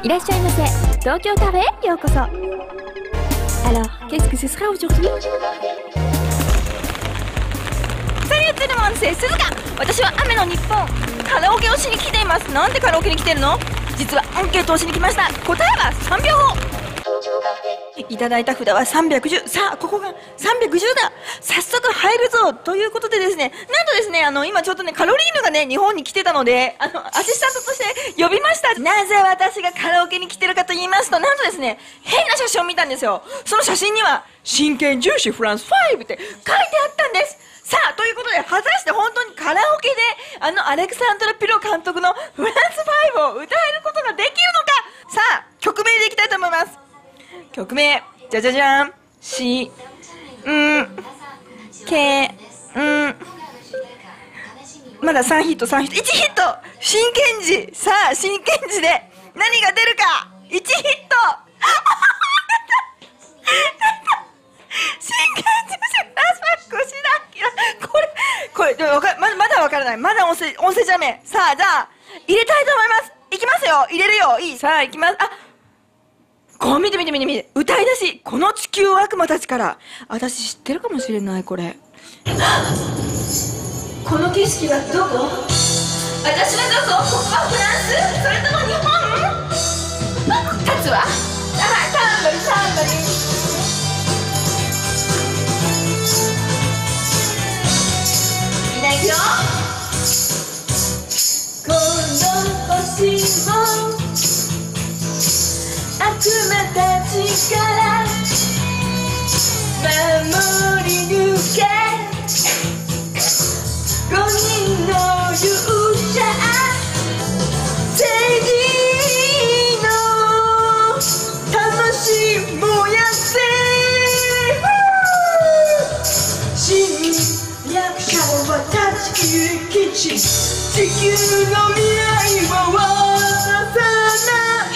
いらっしゃいませ。東京カフェへようこそ。Alors, qu'est-ce que ce sera aujourd'hui? Salut tout le monde, c'est Suzuka。私は雨の日本。カラオケをしに来ています。なんでカラオケに来てるの？実はアンケートをしに来ました。答えは3秒後。いただいた札は310。さあ、ここが310だ。早速入るぞということでですね、なんとですね、今ちょっとね、カロリーヌがね、日本に来てたので、アシスタントとして呼びました。なぜ私がカラオケに来てるかと言いますと、なんとですね、変な写真を見たんですよ。その写真には、真剣重視フランス5って書いてあったんです。さあ、ということで、果たして本当にカラオケで、アレクサンドラ・ピロ監督のフランス5を歌えることができるのか。さあ、曲名でいきたいと思います。曲名、じゃじゃじゃん。し、け、まだ3ヒット、1ヒット。真剣時。さあ、真剣時で何が出るか。1ヒット。真剣時これ、まだわからない。まだ音声じゃめ。さあ、じゃあ、入れたいと思います。いきますよ。入れるよ。いい。さあ、いきます。こう見て。歌い出し。この地球悪魔たちから。私知ってるかもしれない、これ。この景色はどこ？私はどこ？ここはフランス？それとも日本？立つわ。タンバリ。みんな行くよ。この星を悪魔たちから守り抜け。5人の勇者、正義の魂燃やせ。侵略者は断ち切り基地、地球の未来を渡さない。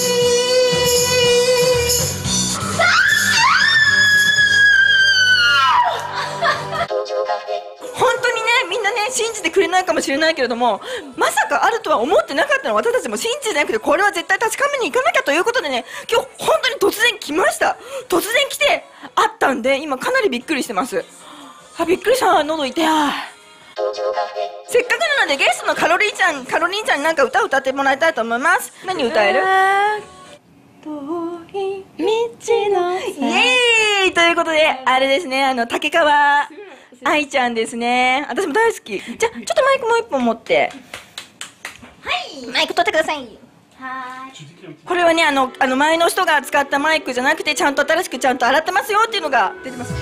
本当にね、みんなね、信じてくれないかもしれないけれども、まさかあるとは思ってなかったの。私たちも信じてなくて、これは絶対確かめに行かなきゃということでね、今日本当に突然来ました。突然来てあったんで、今かなりびっくりしてます。びっくりした。喉痛い。せっかくなのでゲストのカロリンちゃんになんか歌を歌ってもらいたいと思います。何歌える？ 遠い道のイエーイということで、あれですね、竹川愛ちゃんですね。私も大好き。じゃあ、ちょっとマイクもう一本持って。はい、マイク取ってください。これはね、前の人が使ったマイクじゃなくて、ちゃんと新しくちゃんと洗ってますよっていうのが出てます。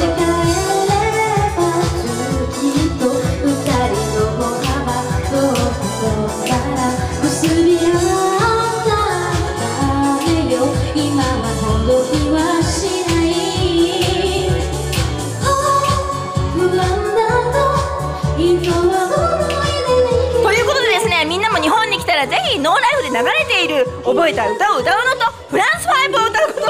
ということでですね、みんなも日本に来たらぜひノーライフで流れている覚えた歌を歌うのとフランス5を歌うこと